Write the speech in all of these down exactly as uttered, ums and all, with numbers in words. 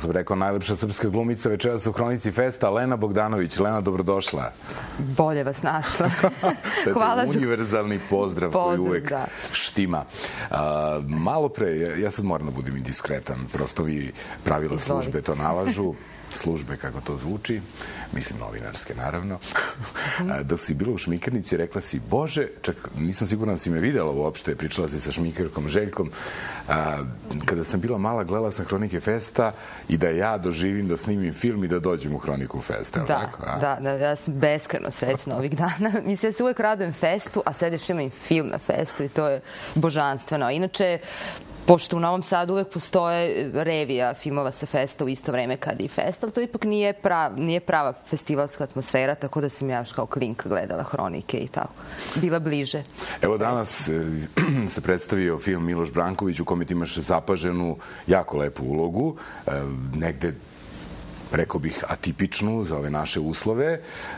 sam rekao, najlepša srpska glumica večeras u Hronici Festa, Lena Bogdanović. Lena, dobrodošla. Bolje vas našla. Hvala za... univerzalni pozdrav koji uvek štima. Malo pre, ja sad moram da budem indiskretan, prosto vi pravila službe to nalažu, službe kako to zvuči, mislim novinarske naravno, da si bila u šmikernici, rekla si, Bože, čak nisam sigurna da si me videla uopšte, pričala si sa šmikerkom Željkom, kada sam bila mala, gledala sam Hronike Festa i da ja doživim da snimim film i da dođem u Hroniku Festa. Da, da, da, ja sam beskreno srećna ovih dana. Mislim, ja se uvek radujem festu, a sad još imam i film na festu i to je božanstveno. Inače, pošto u Novom Sadu uvek postoje revija filmova sa festa u isto vreme kada i fest, ali to ipak nije, prav, nije prava festivalska atmosfera, tako da sam ja još kao klinka gledala Hronike i tako. Bila bliže. Evo danas se predstavio film Miloš Branković u kome ti imaš zapaženu, jako lepu ulogu, negde, rekao bih, atipičnu za ove naše uslove.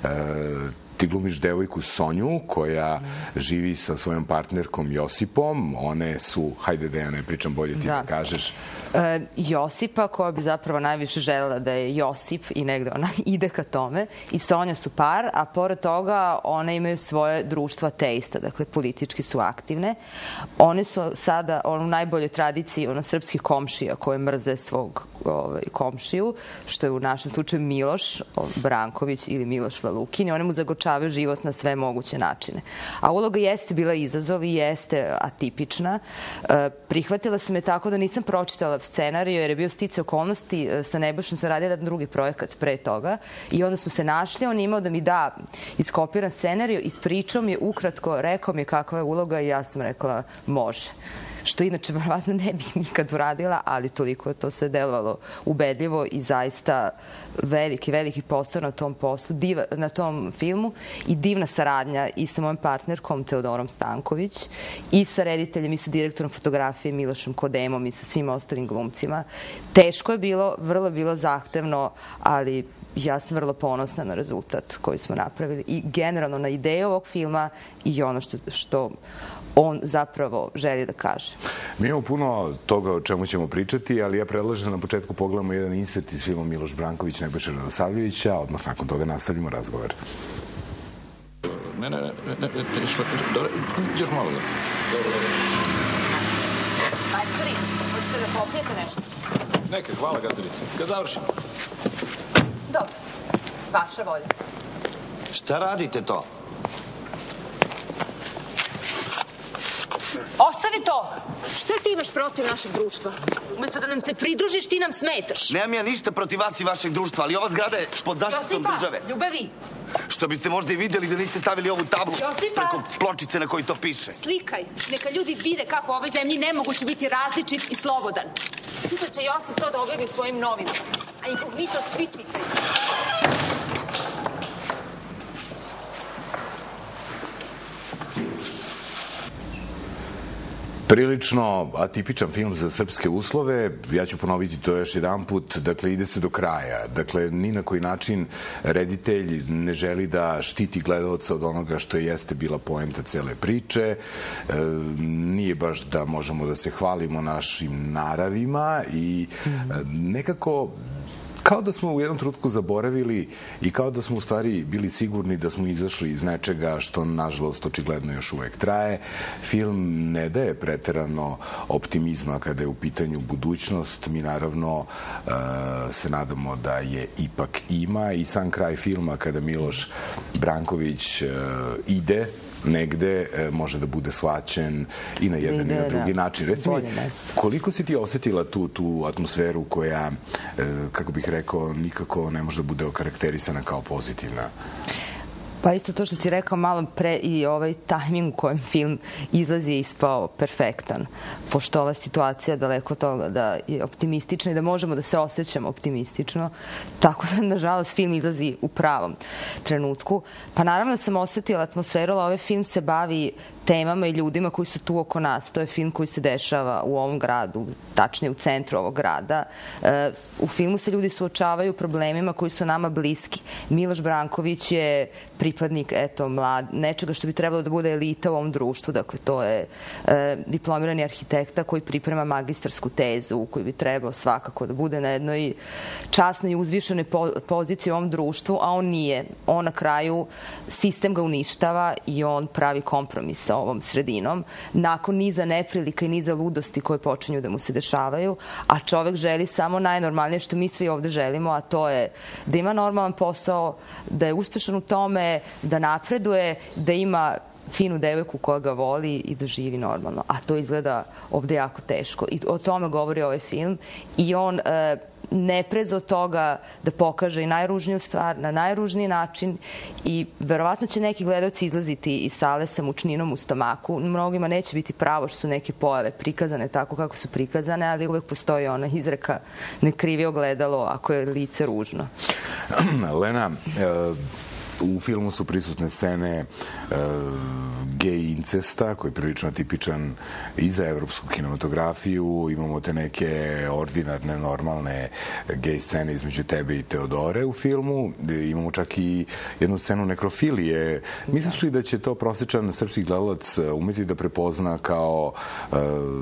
Ti glumiš devojku Sonju koja živi sa svojom partnerkom Josipom. One su, hajde da ja ne pričam bolje, ti da kažeš. Josipa, koja bi zapravo najviše želela da je Josip i negde ona ide ka tome. I Sonja su par, a pored toga one imaju svoje društvo ateista, dakle politički su aktivne. One su sada u najboljoj tradiciji ono srpskih komšija koje mrze svog komšiju, što je u našem slučaju Miloš Branković ili Miloš Valukin, i one mu zagorčavaju život na sve moguće načine. A uloga jeste bila izazov i jeste atipična. Prihvatila sam je tako da nisam pročitala scenariju, jer je bio stice okolnosti. Sa Nebojšom sam radila jedan drugi projekat pre toga i onda smo se našli. On je imao da mi da iskopiran scenariju, ispričao mi je ukratko, rekao mi je kakva je uloga i ja sam rekla može. Što inače verovatno ne bih nikad uradila, ali toliko je to sve delovalo ubedljivo i zaista veliki, veliki posao na tom poslu, diva, na tom filmu i divna saradnja i sa mojom partnerkom Teodorom Stanković i sa rediteljem i sa direktorom fotografije Milošem Kodemom i sa svim ostalim glumcima. Teško je bilo, vrlo je bilo zahtevno, ali ja sam vrlo ponosna na rezultat koji smo napravili i generalno na ideju ovog filma i ono što, što on zapravo želi da kaže. Mi imamo puno toga o čemu ćemo pričati, ali ja predlažem na početku pogledamo jedan insert iz filma Miloš Branković, Nebojša Radosavljevića, a odmah nakon toga nastavimo razgovor. Ne, ne, ne, ne, dobro, još malo da. Majstori, hoćete da popijete nešto? Neka, hvala, Gatorite. Kad završimo. Dobro, vaša volja. Šta radite to? Ostavi to! Šta ti imaš protiv našeg društva? Umesto da nam se pridružiš, ti nam smetaš. Nemam ja ništa protiv vas i vašeg društva, ali ova zgrada je pod zaštitom države. Josipa, ljubavi! Što biste možda i vidjeli da niste stavili ovu tablu preko pločice na kojoj to piše. Slikaj, neka ljudi vide kako u ovoj zemlji nemoguće biti različit i slobodan. Sutra će Josip to da objavi svojim novinama, a inkognito svi čitaju. Prilično atipičan film za srpske uslove. Ja ću ponoviti to još jedan put. Dakle, ide se do kraja. Dakle, ni na koji način reditelj ne želi da štiti gledalca od onoga što jeste bila poenta cele priče. E, nije baš da možemo da se hvalimo našim naravima i e, nekako kao da smo u jednom trenutku zaboravili i kao da smo u stvari bili sigurni da smo izašli iz nečega što, nažalost, očigledno još uvek traje. Film ne daje preterano optimizma kada je u pitanju budućnost. Mi, naravno, se nadamo da je ipak ima i sam kraj filma kada Miloš Branković ide negde može da bude shvaćen i na jedan i na drugi način. Reci mi, koliko si ti osetila tu, tu atmosferu koja, kako bih rekao, nikako ne može da bude okarakterisana kao pozitivna? Pa isto to što si rekao malo pre i ovaj tajming u kojem film izlazi je ispao perfektan. Pošto ova situacija daleko toga da je optimistična i da možemo da se osjećamo optimistično. Tako da, nažalost, film izlazi u pravom trenutku. Pa naravno sam osetila atmosferu, ali ovaj film se bavi temama i ljudima koji su tu oko nas. To je film koji se dešava u ovom gradu, tačnije u centru ovog grada. U filmu se ljudi suočavaju problemima koji su nama bliski. Miloš Branković je pri pripadnik, eto, mlad, nečega što bi trebalo da bude elita u ovom društvu. Dakle, to je e, diplomirani arhitekta koji priprema magistarsku tezu, koji bi trebao svakako da bude na jednoj časnoj i uzvišenoj po, poziciji u ovom društvu, a on nije. On na kraju, sistem ga uništava i on pravi kompromis sa ovom sredinom. Nakon niza neprilika i niza ludosti koje počinju da mu se dešavaju, a čovek želi samo najnormalnije što mi svi ovde želimo, a to je da ima normalan posao, da je uspešan u tome, da napreduje, da ima finu devojku koja ga voli i da živi normalno. A to izgleda ovde jako teško. I o tome govori ovaj film. I on e, ne preza od toga da pokaže i najružniju stvar na najružniji način i verovatno će neki gledalci izlaziti iz sale sa mučninom u stomaku. Mnogima neće biti pravo što su neke pojave prikazane tako kako su prikazane, ali uvek postoji ona izreka ne krivi ogledalo ako je lice ružno. Lena, e u filmu su prisutne scene e, gej incesta, koji je prilično tipičan i za evropsku kinematografiju. Imamo te neke ordinarne, normalne gej scene između tebe i Teodore u filmu. Imamo čak i jednu scenu nekrofilije. Misliš li da će to prosječan srpski gledalac umeti da prepozna kao e,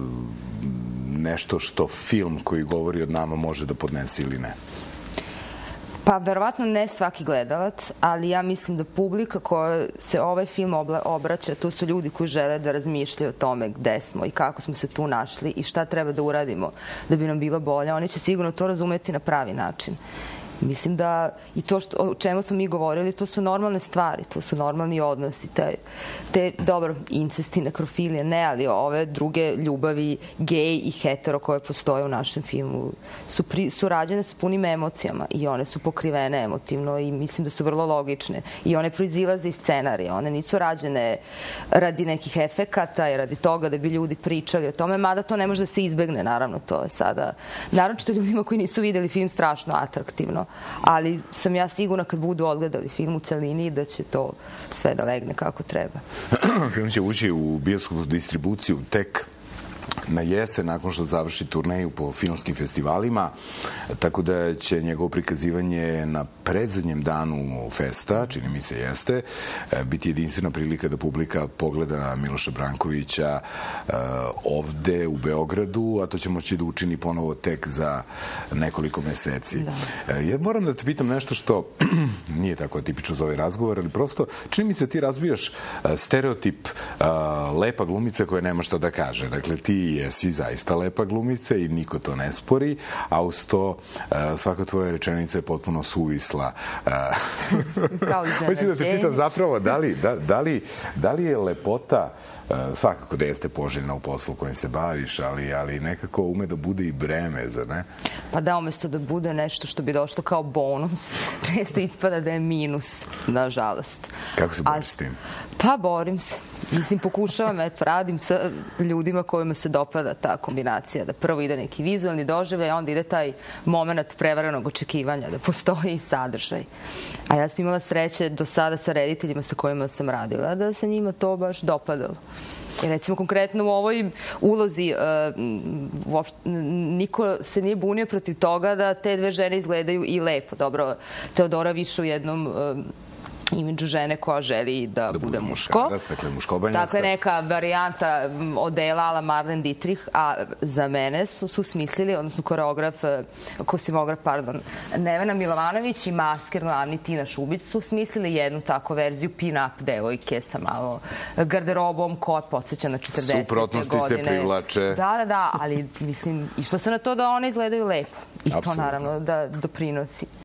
nešto što film koji govori od nama može da podnese ili ne? Pa, verovatno ne svaki gledalac, ali ja mislim da publika koja se ovaj film obraća, to su ljudi koji žele da razmišljaju o tome gde smo i kako smo se tu našli i šta treba da uradimo da bi nam bilo bolje. Oni će sigurno to razumeti na pravi način. Mislim da i to što, o čemu smo mi govorili, to su normalne stvari, to su normalni odnosi. Te, te dobro, incesti, nekrofilije, ne, ali ove druge ljubavi, gej i hetero koje postoje u našem filmu su, pri, su rađene sa punim emocijama i one su pokrivene emotivno i mislim da su vrlo logične. I one proizilaze iz scenarija. One nisu rađene radi nekih efekata i radi toga da bi ljudi pričali o tome, mada to ne može da se izbegne, naravno, to je sada. Naravno, ljudima koji nisu videli film strašno atraktivno. Ali sam ja sigurna kad budu odgledali film u celini da će to sve da legne kako treba. Film će ući u bioskopsku distribuciju tek na jesen, nakon što završi turneju po filmskim festivalima, tako da će njegovo prikazivanje na predzadnjem danu festa, čini mi se jeste, biti jedinstvena prilika da publika pogleda Miloša Brankovića ovde u Beogradu, a to će moći da učini ponovo tek za nekoliko meseci. Da. Ja moram da te pitam nešto što nije tako tipično za ovaj razgovor, ali prosto čini mi se ti razbijaš stereotip lepa glumica koja nema šta da kaže. Dakle, ti jesi zaista lepa glumica i niko to ne spori, a uz to svaka tvoja rečenica je potpuno suvisla. Kao hoću da te pitam zapravo, da li, da, da li, da li je lepota svakako da jeste poželjna u poslu kojim se baviš, ali, ali nekako ume da bude i breme, zar ne? Pa da, umesto da bude nešto što bi došlo kao bonus, često ispada da je minus, nažalost. Kako se boriš s tim? Pa, borim se. Mislim, pokušavam, eto, radim sa ljudima kojima se dopada ta kombinacija, da prvo ide neki vizualni doživljaj, a onda ide taj moment prevarenog očekivanja, da postoji i sadržaj. A ja sam imala sreće do sada sa rediteljima sa kojima sam radila, da se njima to baš dopadalo. I recimo, konkretno u ovoj ulozi uh, uopšte, niko se nije bunio protiv toga da te dve žene izgledaju i lepo. Dobro, Teodora više u jednom uh, imidžu žene koja želi da, da bude muško. Dakle, muškobanjasta. Dakle, neka varijanta odela ala Marlene Dietrich, a za mene su, su smislili, odnosno koreograf, kostimograf, pardon, Nevena Milovanović i masker glavni Tina Šubić su smislili jednu tako verziju pin-up devojke sa malo garderobom koja podsjeća na četrdesete godine. Suprotnosti se privlače. Da, da, da, ali mislim, išlo se na to da one izgledaju lepo. I to naravno da doprinosi.